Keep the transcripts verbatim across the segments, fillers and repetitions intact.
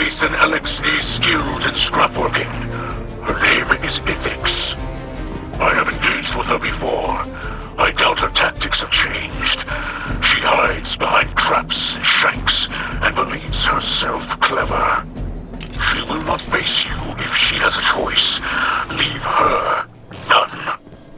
face an L X D skilled in scrapworking. Her name is Ethics. I have engaged with her before. I doubt her tactics have changed. She hides behind traps and shanks and believes herself clever. She will not face you if she has a choice. Leave her none.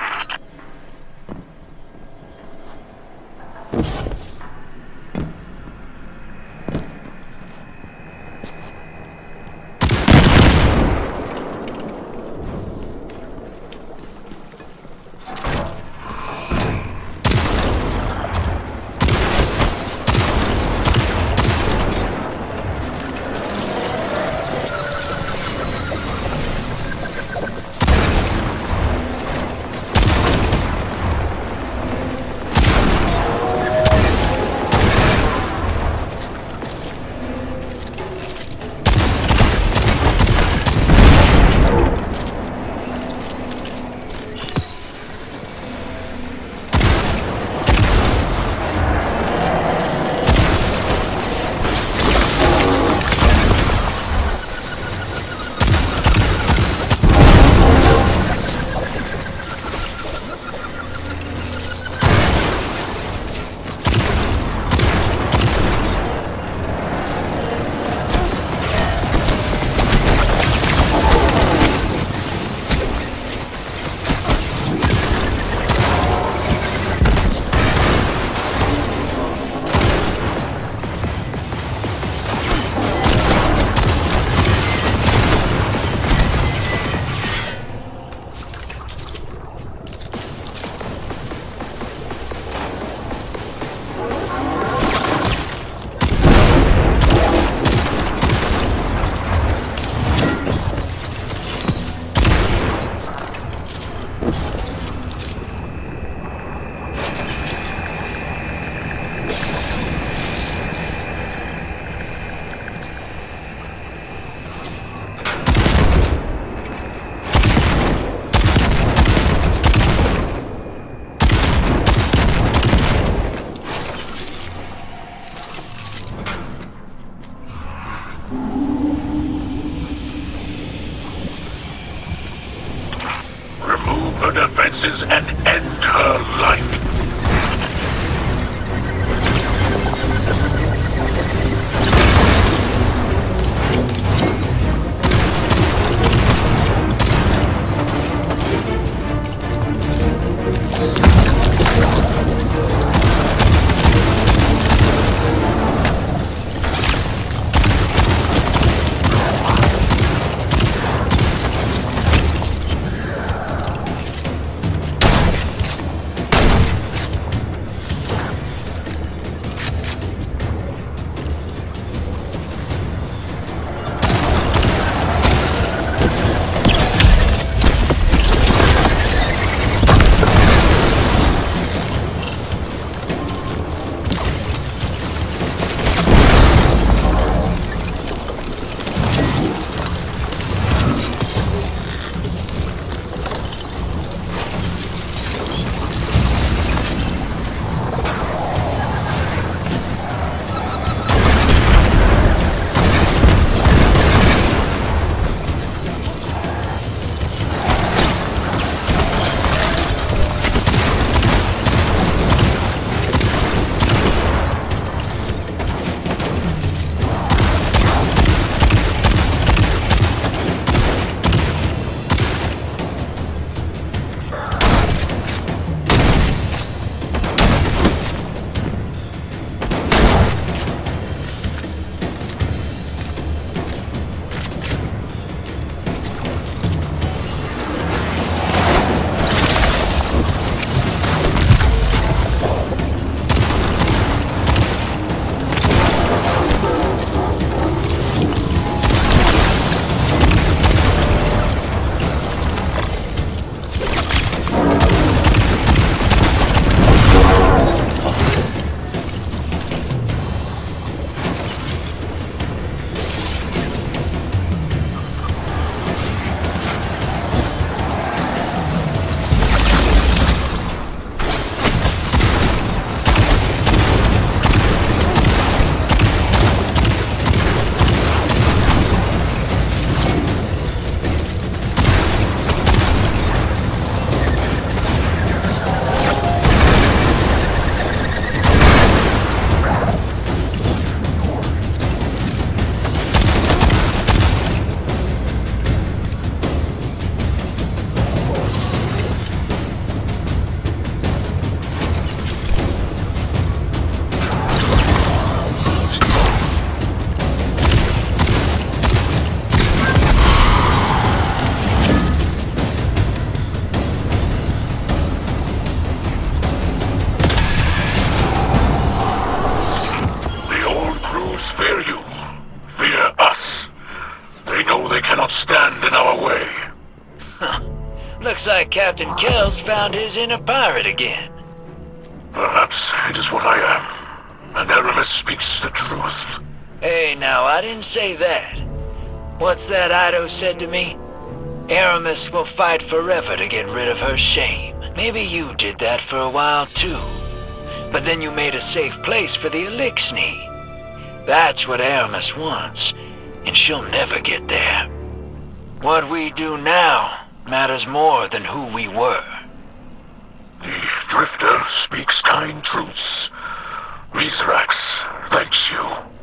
Her defenses and end her life. not stand in our way. Looks like Captain Kells found his inner pirate again. Perhaps it is what I am, and Aramis speaks the truth. Hey, now, I didn't say that. What's that Ido said to me? Aramis will fight forever to get rid of her shame. Maybe you did that for a while, too. But then you made a safe place for the Elixni. That's what Aramis wants, and she'll never get there. What we do now matters more than who we were. The Drifter speaks kind truths. Rizrax thanks you.